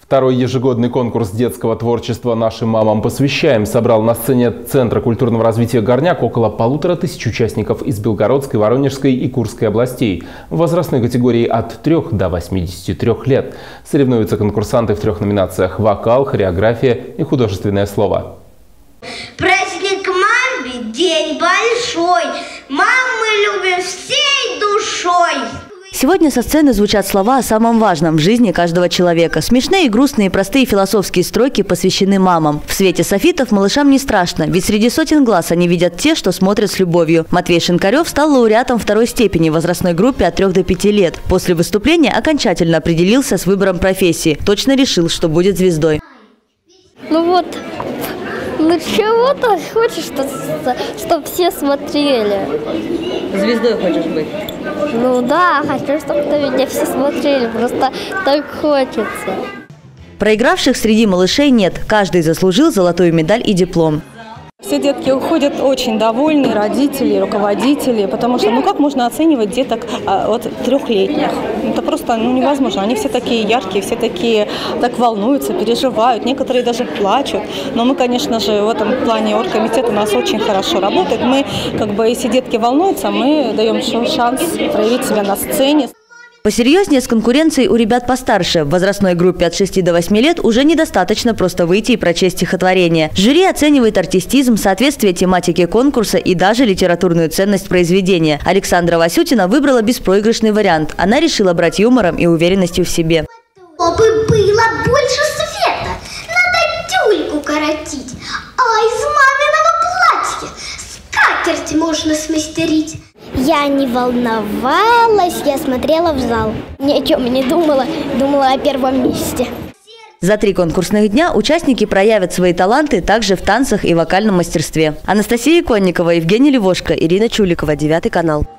Второй ежегодный конкурс детского творчества «Нашим мамам посвящаем» собрал на сцене Центра культурного развития «Горняк» около 1500 участников из Белгородской, Воронежской и Курской областей в возрастной категории от 3 до 83 лет. Соревнуются конкурсанты в 3 номинациях – вокал, хореография и художественное слово. Праздник маме – день большой, маму мы любим всей душой. Сегодня со сцены звучат слова о самом важном в жизни каждого человека. Смешные, грустные, простые философские строки посвящены мамам. В свете софитов малышам не страшно, ведь среди сотен глаз они видят те, что смотрят с любовью. Матвей Шинкарев стал лауреатом 2-й степени в возрастной группе от 3 до 5 лет. После выступления окончательно определился с выбором профессии. Точно решил, что будет звездой. Ну чего-то хочешь, чтобы все смотрели. Звездой хочешь быть? Ну да, хочу, чтобы меня все смотрели, просто так хочется. Проигравших среди малышей нет. Каждый заслужил золотую медаль и диплом. Все детки уходят очень довольны, родители, руководители, потому что, как можно оценивать деток от 3-летних? Это просто невозможно. Они все такие яркие, все такие так волнуются, переживают, некоторые даже плачут. Но мы, конечно же, в этом плане оргкомитет у нас очень хорошо работает. Мы, если детки волнуются, мы даем шанс проявить себя на сцене. Посерьезнее с конкуренцией у ребят постарше. В возрастной группе от 6 до 8 лет уже недостаточно просто выйти и прочесть стихотворение. Жюри оценивает артистизм, соответствие тематике конкурса и даже литературную ценность произведения. Александра Васютина выбрала беспроигрышный вариант. Она решила брать юмором и уверенностью в себе. Чтобы было больше света, надо тюльку коротить, а из маминого платья скатерть можно смастерить. Я не волновалась, я смотрела в зал. Ни о чем не думала, думала о первом месте. За 3 конкурсных дня участники проявят свои таланты также в танцах и вокальном мастерстве. Анастасия Иконникова, Евгений Левошко, Ирина Чуликова, 9 канал.